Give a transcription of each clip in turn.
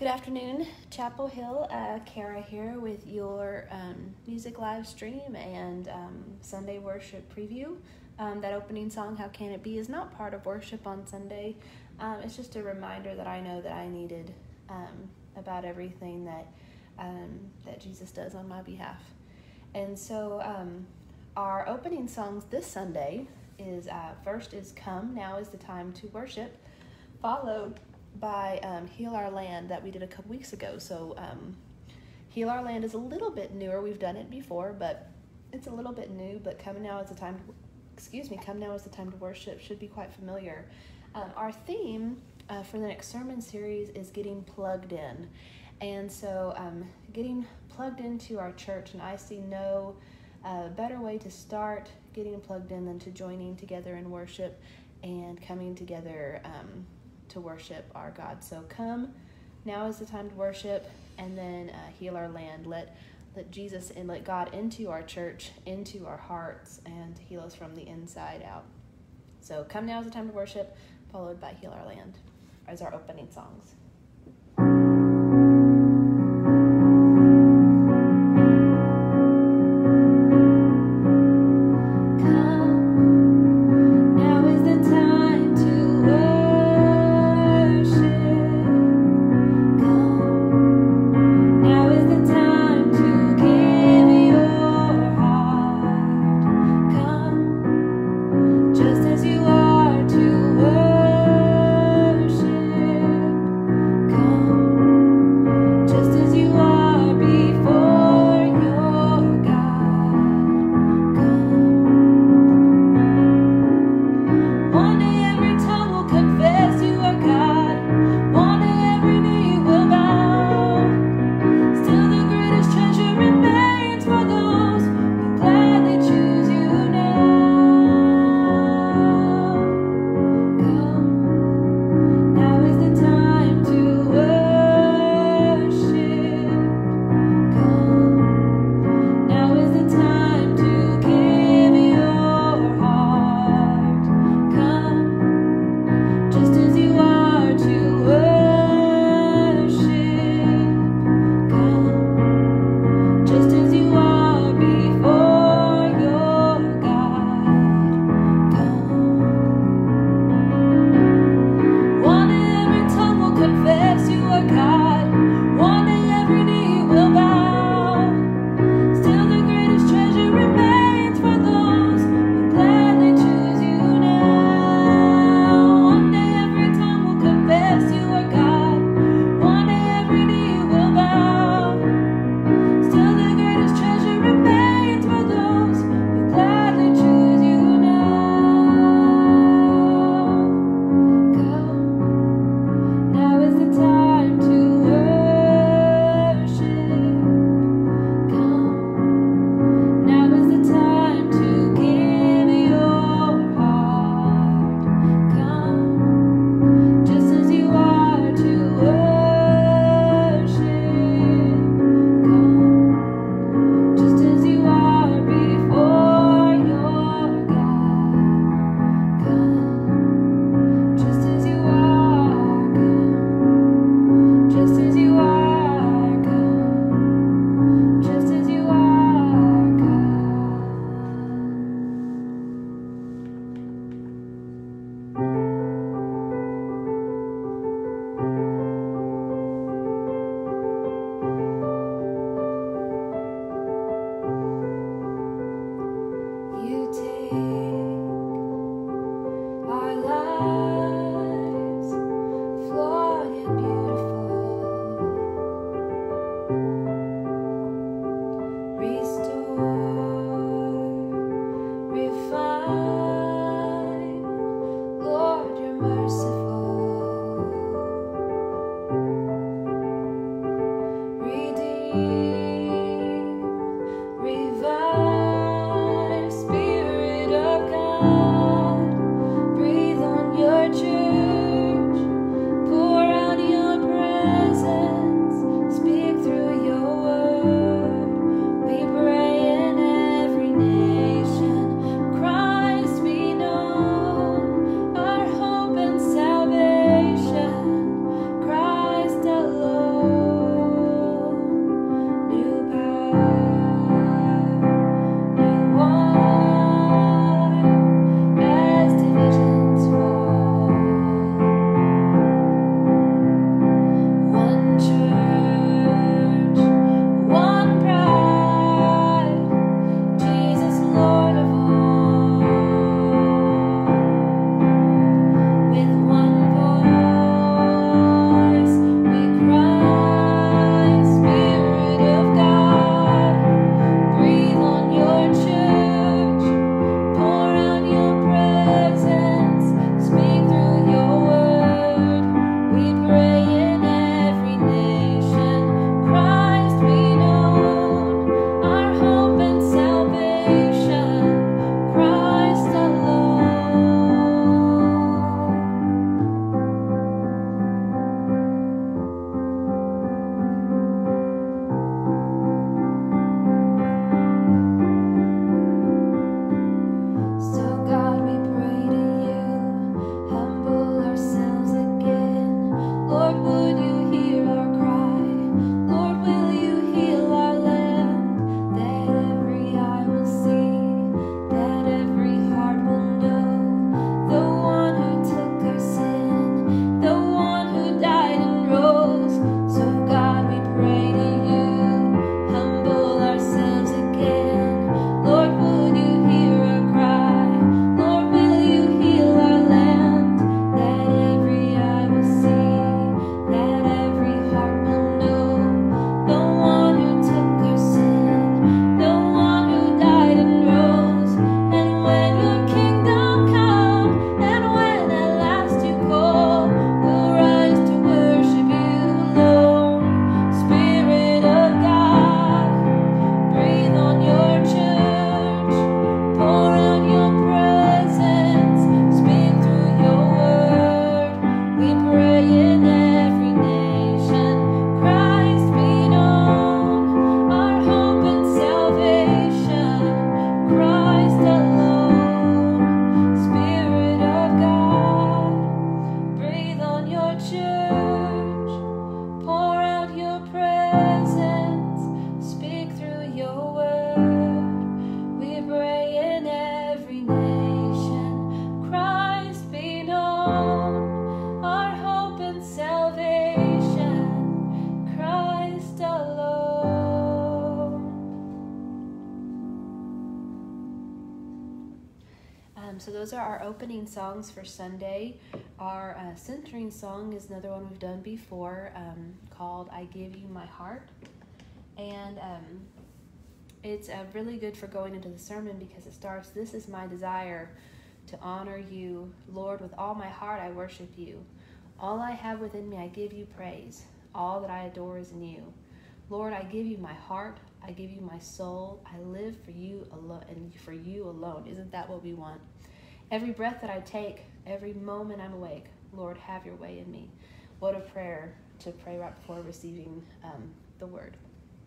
Good afternoon, Chapel Hill. Kara here with your music live stream and Sunday worship preview. That opening song, How Can It Be, is not part of worship on Sunday. It's just a reminder that I know that I needed about everything that Jesus does on my behalf. And so our opening songs this Sunday is first is Come, Now is the Time to Worship, followed by Heal Our Land that we did a couple weeks ago. So Heal Our Land is a little bit newer. We've done it before, but it's a little bit new. But Come Now is the Time to Worship should be quite familiar. Our theme for the next sermon series is getting plugged in. And so getting plugged into our church, and I see no better way to start getting plugged in than to joining together in worship and coming together to worship our God. So come, now is the time to worship, and then heal our land. Let Jesus and let God into our church, into our hearts, and heal us from the inside out. So come, now is the time to worship, followed by Heal Our Land as our opening songs. Our lives, flawed and beautiful. Lord, would you hear our cry? Lord, will you heal our land? That every eye will see, that every heart will know, the one who took our sin, the one who died and rose. So God, we pray to you, humble ourselves again. Lord, would you hear our cry? Lord, will you heal our land? That every eye will see, that every heart will know, the one who took our sin, the one who died and rose. And when your kingdom come, and when at last you call, we'll rise to worship you, Lord. Spirit of God, breathe on your church, pour out your presence, speak through your word. We pray in every nation, Christ be known, our hope and salvation, Christ alone. Spirit of God, breathe on your church, pour out your presence, speak through your word. We pray in every nation, Christ be known, our hope and salvation, Christ alone. So those are our opening songs for Sunday. Our centering song is another one we've done before, called I Give You My Heart. And it's really good for going into the sermon because it starts, this is my desire, to honor you. Lord, with all my heart I worship you. All I have within me I give you praise. All that I adore is in you. Lord, I give you my heart. I give you my soul. I live for you alone and for you alone. Isn't that what we want? Every breath that I take, every moment I'm awake, Lord, have your way in me. What a prayer to pray right before receiving the word.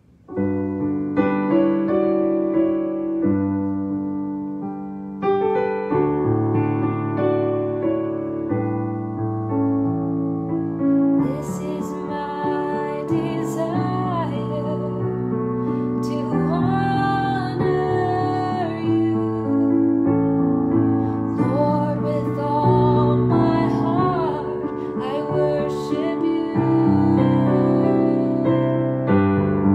This is my desire, to honor you. Lord, with all my heart, I worship you.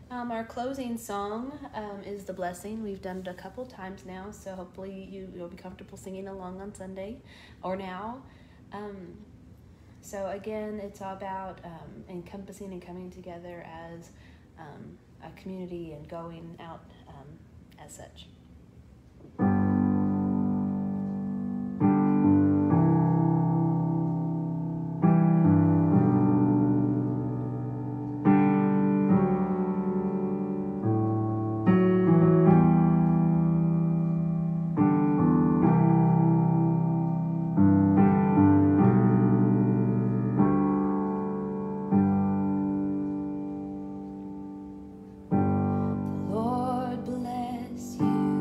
Our closing song is The Blessing. We've done it a couple times now, so hopefully you'll be comfortable singing along on Sunday or now. So again, it's all about encompassing and coming together as a community and going out as such. Lord bless you.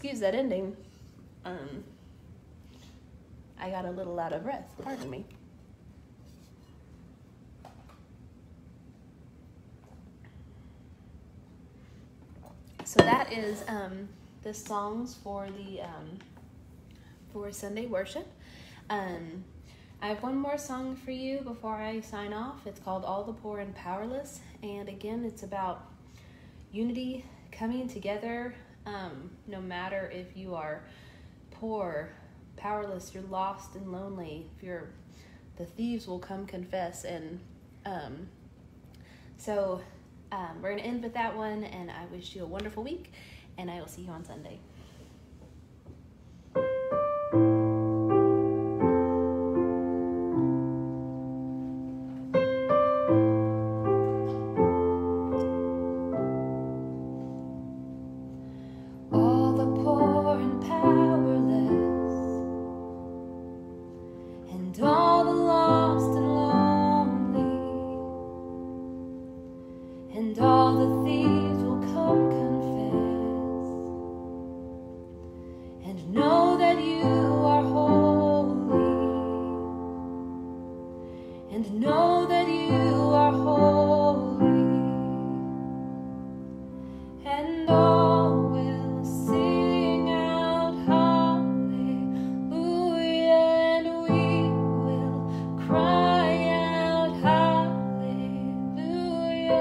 excuse that ending. I got a little out of breath. Pardon me. So that is the songs for the for Sunday worship. I have one more song for you before I sign off. It's called All the Poor and Powerless, and again, it's about unity, coming together. No matter if you are poor, powerless, you're lost and lonely. The thieves will come confess, and so we're gonna end with that one. And I wish you a wonderful week, and I will see you on Sunday. And all the thieves will come confess, and know that you are holy, and know that you are holy, and all will sing out hallelujah, and we will cry out hallelujah.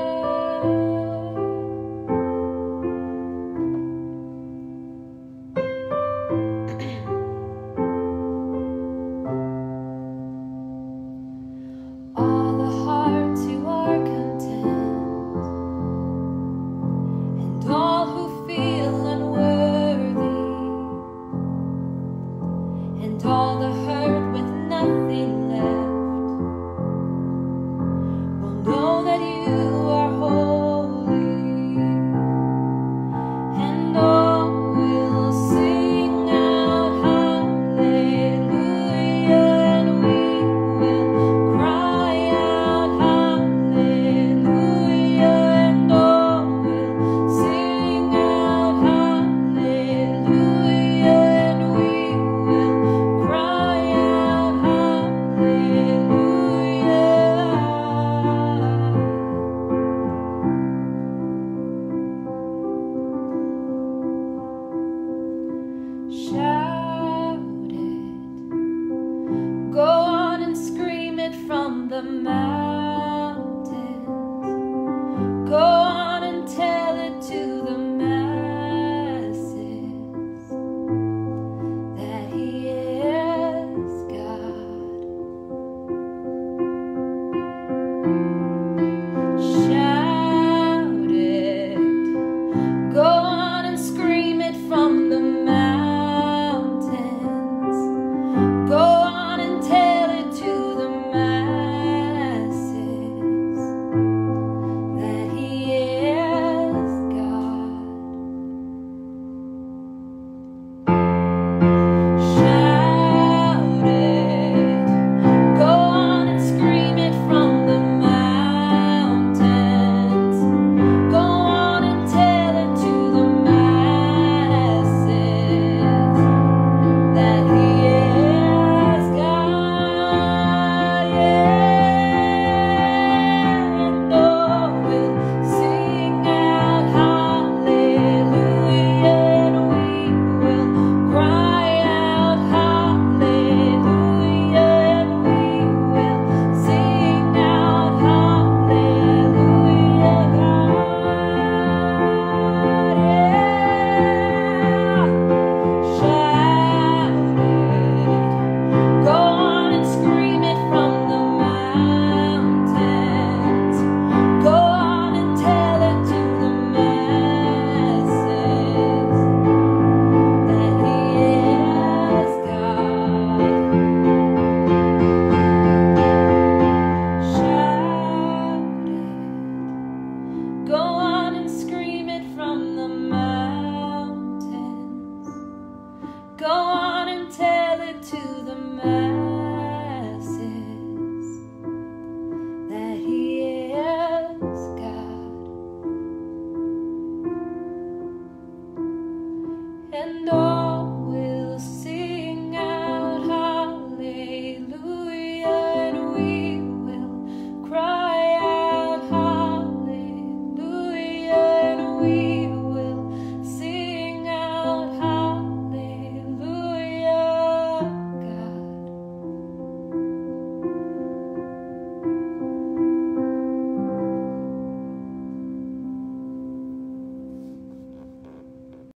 All the hearts who are content, and all who feel unworthy, and all the hurt with nothing left, will know that you are holy, and all will sing out hallelujah, and we will cry out hallelujah, and all will sing out hallelujah, and we will cry out hallelujah. Shout it, go on and scream it from the mountains, go on and tell it to the masses that He is God. Shout it, go on and scream it from the mountains, and all